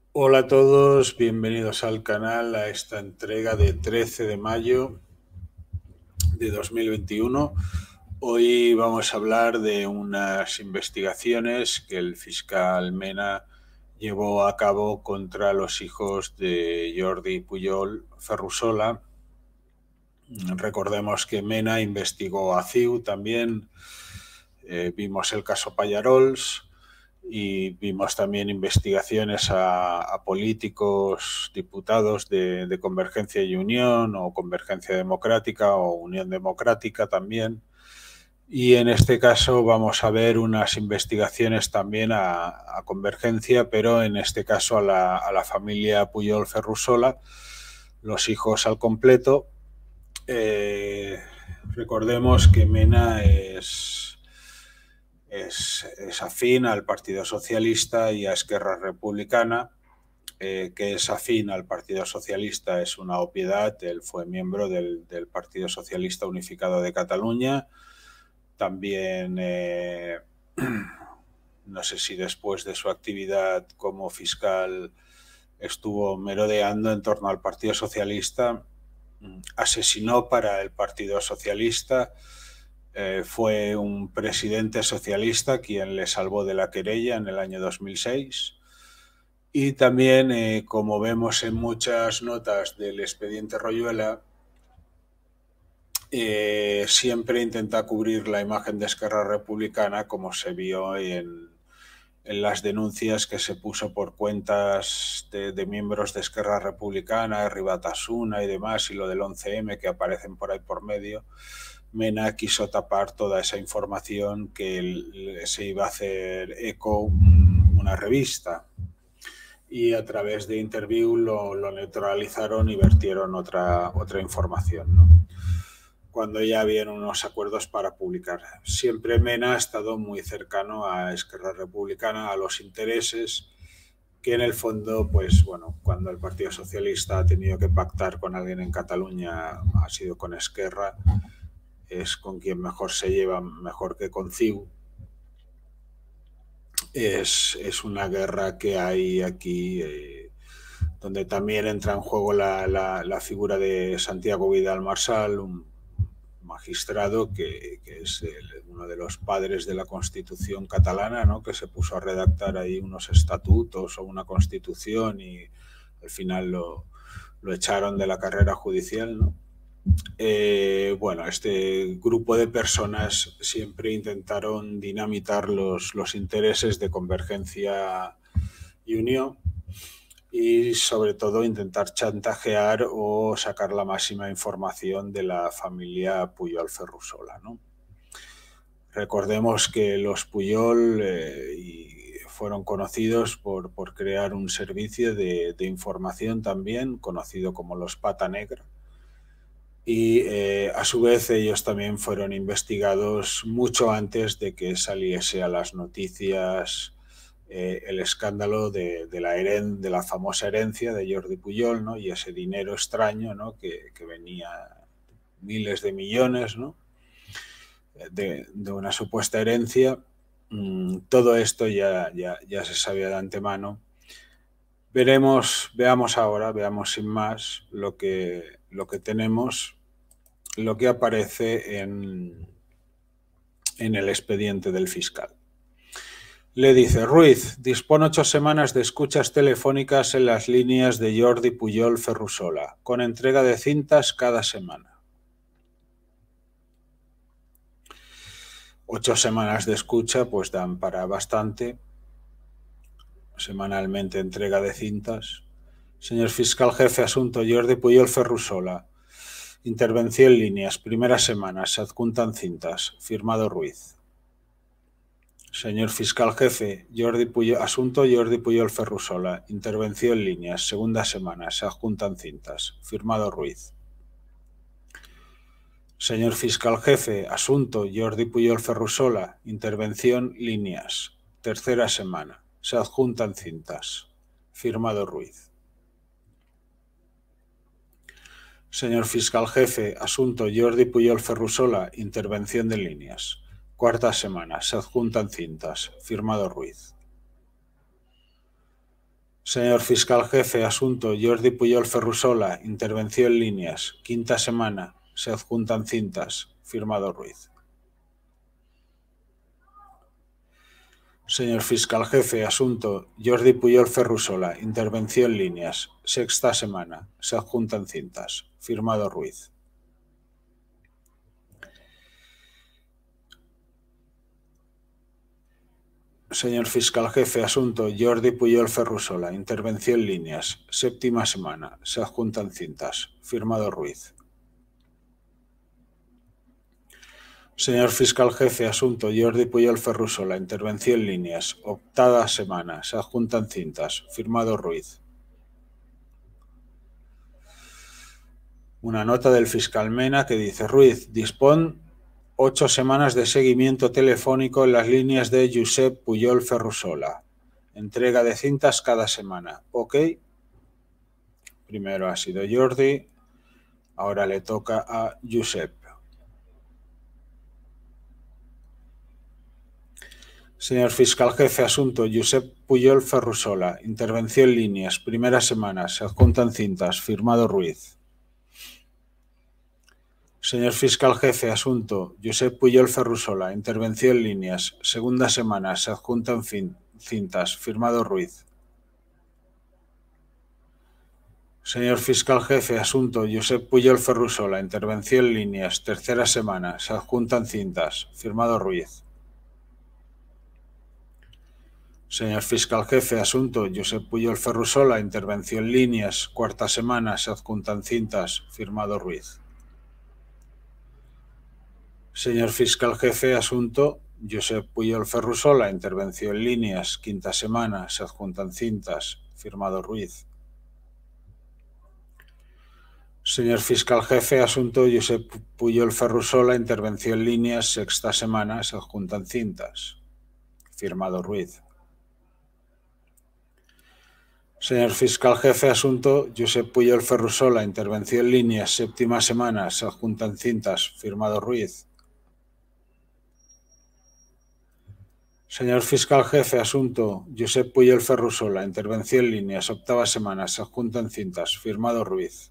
Hola a todos, bienvenidos al canal a esta entrega de 13 de mayo de 2021. Hoy vamos a hablar de unas investigaciones que el fiscal Mena llevó a cabo contra los hijos de Jordi Pujol Ferrusola. Recordemos que Mena investigó a CIU también, vimos el caso Pallarols y vimos también investigaciones a políticos, diputados de Convergencia y Unión o Convergencia Democrática o Unión Democrática también. Y en este caso vamos a ver unas investigaciones también a Convergencia, pero en este caso a la familia Pujol Ferrusola, los hijos al completo. Recordemos que Mena es afín al Partido Socialista y a Esquerra Republicana, que es afín al Partido Socialista es una obviedad. Él fue miembro del Partido Socialista Unificado de Cataluña. También, no sé si después de su actividad como fiscal estuvo merodeando en torno al Partido Socialista, asesinó para el Partido Socialista. Fue un presidente socialista quien le salvó de la querella en el año 2006. Y también, como vemos en muchas notas del expediente Royuela, siempre intenta cubrir la imagen de Esquerra Republicana, como se vio en las denuncias que se puso por cuentas de miembros de Esquerra Republicana, Ribatasuna y demás, y lo del 11M que aparecen por ahí por medio. Mena quiso tapar toda esa información que se iba a hacer eco una revista, y a través de Interview lo neutralizaron y vertieron otra información, ¿no? Cuando ya habían unos acuerdos para publicar. Siempre Mena ha estado muy cercano a Esquerra Republicana, a los intereses, que en el fondo, pues bueno, cuando el Partido Socialista ha tenido que pactar con alguien en Cataluña, ha sido con Esquerra, es con quien mejor se lleva, mejor que con CIU. Es una guerra que hay aquí, donde también entra en juego la figura de Santiago Vidal Marsal, un magistrado que es uno de los padres de la Constitución catalana, ¿no? Que se puso a redactar ahí unos estatutos o una constitución y al final lo echaron de la carrera judicial, ¿no? Bueno, este grupo de personas siempre intentaron dinamitar los intereses de Convergencia y Unión, y sobre todo intentar chantajear o sacar la máxima información de la familia Pujol Ferrusola, ¿no? Recordemos que los Pujol fueron conocidos por crear un servicio de información también, conocido como los Pata Negra, y a su vez ellos también fueron investigados mucho antes de que saliese a las noticias el escándalo de la famosa herencia de Jordi Pujol, ¿no? Y ese dinero extraño, ¿no? que venía miles de millones, ¿no? de una supuesta herencia. Todo esto ya se sabía de antemano. Veamos ahora, veamos sin más lo que tenemos, lo que aparece en el expediente del fiscal. Le dice: Ruiz, dispone 8 semanas de escuchas telefónicas en las líneas de Jordi Pujol Ferrusola, con entrega de cintas cada semana. 8 semanas de escucha pues dan para bastante. Semanalmente entrega de cintas. Señor fiscal jefe, asunto Jordi Pujol Ferrusola. Intervención en líneas, primera semana, se adjuntan cintas. Firmado Ruiz. Señor fiscal jefe, asunto Jordi Pujol Ferrusola. Intervención en líneas, segunda semana, se adjuntan cintas. Firmado Ruiz. Señor fiscal jefe, asunto Jordi Pujol Ferrusola. Intervención líneas, tercera semana, se adjuntan cintas. Firmado Ruiz. Señor fiscal jefe, asunto Jordi Pujol Ferrusola. Intervención de líneas, cuarta semana, se adjuntan cintas. Firmado Ruiz. Señor fiscal jefe, asunto Jordi Pujol Ferrusola, intervención líneas, quinta semana, se adjuntan cintas, firmado Ruiz. Señor fiscal jefe, asunto Jordi Pujol Ferrusola, intervención líneas, sexta semana, se adjuntan cintas, firmado Ruiz. Señor fiscal jefe, asunto Jordi Pujol Ferrusola, intervención líneas, séptima semana, se adjuntan cintas, firmado Ruiz. Señor fiscal jefe, asunto Jordi Pujol Ferrusola, intervención líneas, octava semana, se adjuntan cintas, firmado Ruiz. Una nota del fiscal Mena que dice: Ruiz, dispón 8 semanas de seguimiento telefónico en las líneas de Josep Pujol Ferrusola. Entrega de cintas cada semana. ¿Ok? Primero ha sido Jordi, ahora le toca a Josep. Señor fiscal jefe, asunto Josep Pujol Ferrusola, intervención líneas, primera semana, se adjuntan cintas, firmado Ruiz. Señor fiscal jefe, asunto Josep Pujol Ferrusola, intervención líneas, segunda semana, se adjuntan cintas, firmado Ruiz. Señor fiscal jefe, asunto Josep Pujol Ferrusola, intervención líneas, tercera semana, se adjuntan cintas, firmado Ruiz. Señor fiscal jefe, asunto Josep Pujol Ferrusola, intervención líneas, cuarta semana, se adjuntan cintas, firmado Ruiz. Señor fiscal jefe, asunto Josep Pujol Ferrusola, intervención líneas, quinta semana, se adjuntan cintas, firmado Ruiz. Señor fiscal jefe, asunto Josep Pujol Ferrusola, intervención líneas, sexta semana, se adjuntan cintas, firmado Ruiz. Señor fiscal jefe, asunto Josep Pujol Ferrusola, intervención líneas, séptima semana, se adjuntan cintas, firmado Ruiz. Señor fiscal jefe, asunto Josep Pujol Ferrusola, intervención líneas, octava semana, se adjuntan cintas, firmado Ruiz.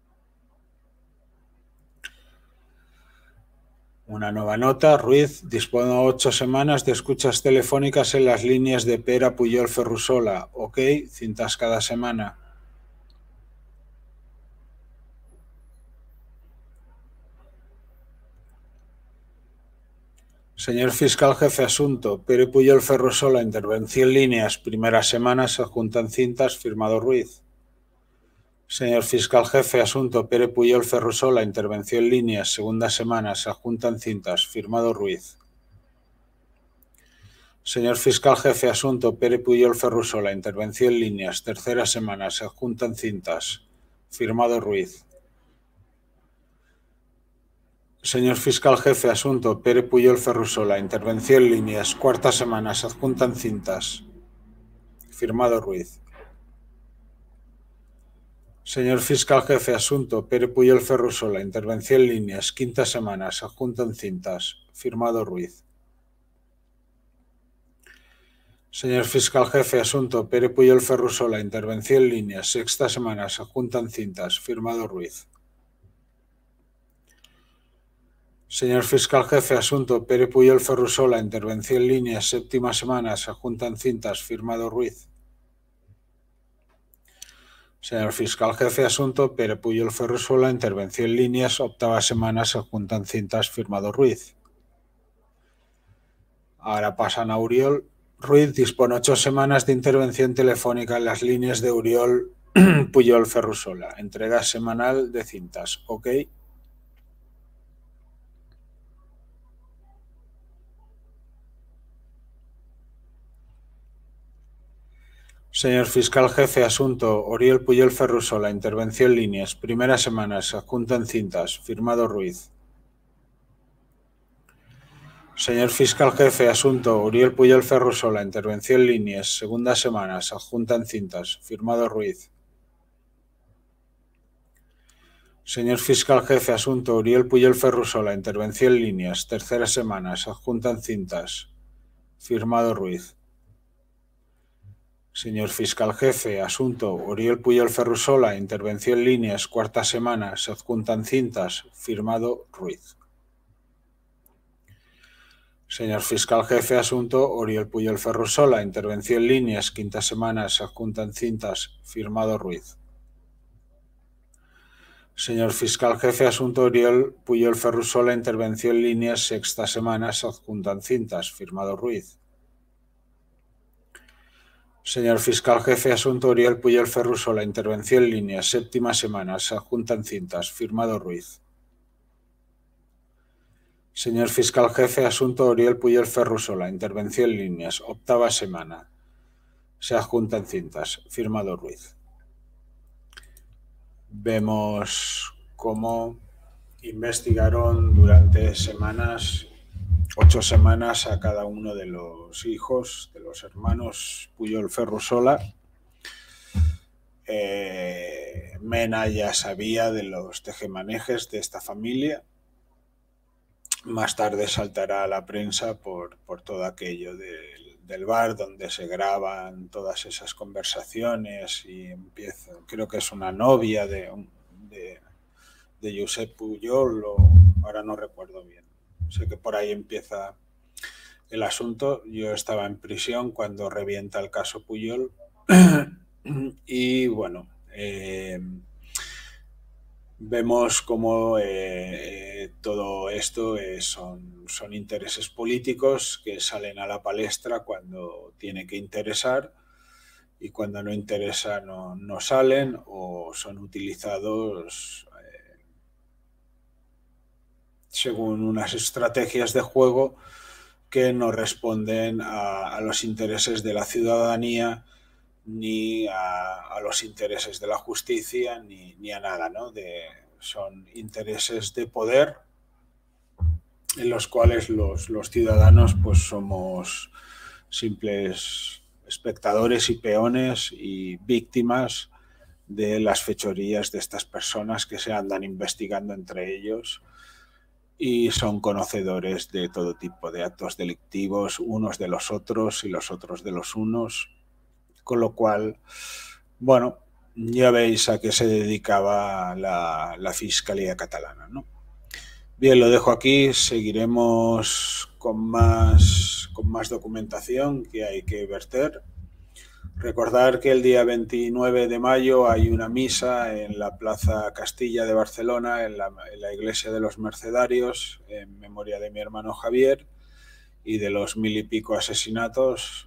Una nueva nota: Ruiz dispone 8 semanas de escuchas telefónicas en las líneas de Pera Pujol Ferrusola. Ok, cintas cada semana. Señor fiscal jefe, asunto Pere Pujol Ferrusola, intervención líneas, primera semana, se adjuntan cintas, firmado Ruiz. Señor fiscal jefe, asunto Pere Pujol Ferrusola, intervención líneas, segunda semana, se adjuntan cintas, firmado Ruiz. Señor fiscal jefe, asunto Pere Pujol Ferrusola, intervención líneas, tercera semana, se adjuntan cintas, firmado Ruiz. Señor fiscal jefe, asunto Pere Pujol Ferrusola, intervención líneas, cuarta semana, se adjuntan cintas, firmado Ruiz. Señor fiscal jefe, asunto Pere Pujol Ferrusola, intervención líneas, quinta semana, se adjuntan cintas, firmado Ruiz. Señor fiscal jefe, asunto Pere Pujol Ferrusola, intervención líneas, sexta semana, se adjuntan cintas, firmado Ruiz. Señor fiscal jefe, asunto Pere Pujol Ferrusola, intervención líneas, séptima semana, se adjuntan cintas, firmado Ruiz. Señor fiscal jefe, asunto Pere Pujol Ferrusola, intervención líneas, octava semana, se adjuntan cintas, firmado Ruiz. Ahora pasan a Uriol. Ruiz dispone 8 semanas de intervención telefónica en las líneas de Uriol Pujol Ferrusola. Entrega semanal de cintas. Ok. Señor fiscal jefe, asunto Uriol Pujol Ferrusola, intervención líneas, primera semana, se adjuntan cintas, firmado Ruiz. Señor fiscal jefe, asunto Uriol Pujol Ferrusola, intervención líneas, segunda semana, se adjuntan cintas, firmado Ruiz. Señor fiscal jefe, asunto Uriol Pujol Ferrusola, intervención líneas, tercera semana, se adjuntan cintas, firmado Ruiz. Señor fiscal jefe, asunto Oriol Puyol Ferrusola, intervención líneas, cuarta semana, se adjuntan cintas, firmado Ruiz. Señor fiscal jefe, asunto Oriol Puyol Ferrusola, intervención líneas, quinta semana, se adjuntan cintas, firmado Ruiz. Señor fiscal jefe, asunto Oriol Puyol Ferrusola, intervención líneas, sexta semana, se adjuntan cintas, firmado Ruiz. Señor fiscal jefe, asunto Oriol Puyol Ferrusola, intervención líneas, séptima semana, se adjuntan cintas, firmado Ruiz. Señor fiscal jefe, asunto Oriol Puyol Ferrusola, intervención líneas, octava semana, se adjuntan cintas, firmado Ruiz. Vemos cómo investigaron durante semanas, 8 semanas, a cada uno de los hijos, de los hermanos Puyol Ferrusola. Mena ya sabía de los tejemanejes de esta familia. Más tarde saltará a la prensa por todo aquello del bar donde se graban todas esas conversaciones y empieza, creo que es una novia de Josep Pujol, o ahora no recuerdo bien. Sé que por ahí empieza el asunto. Yo estaba en prisión cuando revienta el caso Pujol y bueno, vemos cómo todo esto son intereses políticos que salen a la palestra cuando tiene que interesar, y cuando no interesa no salen o son utilizados según unas estrategias de juego que no responden a los intereses de la ciudadanía, ni a los intereses de la justicia, ni a nada, ¿no? Son intereses de poder en los cuales los ciudadanos pues somos simples espectadores y peones y víctimas de las fechorías de estas personas que se andan investigando entre ellos y son conocedores de todo tipo de actos delictivos, unos de los otros y los otros de los unos. Con lo cual, bueno, ya veis a qué se dedicaba la Fiscalía catalana, ¿no? Bien, lo dejo aquí, seguiremos con más documentación que hay que verter. Recordar que el día 29 de mayo hay una misa en la Plaza Castilla de Barcelona, en la Iglesia de los Mercedarios, en memoria de mi hermano Javier y de los 1000 y pico asesinados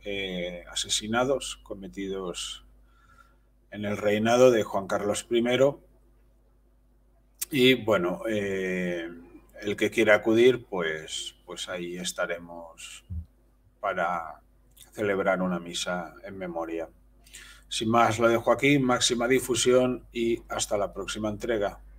cometidos en el reinado de Juan Carlos I. Y bueno, el que quiera acudir, pues ahí estaremos para celebrar una misa en memoria. Sin más, lo dejo aquí, máxima difusión y hasta la próxima entrega.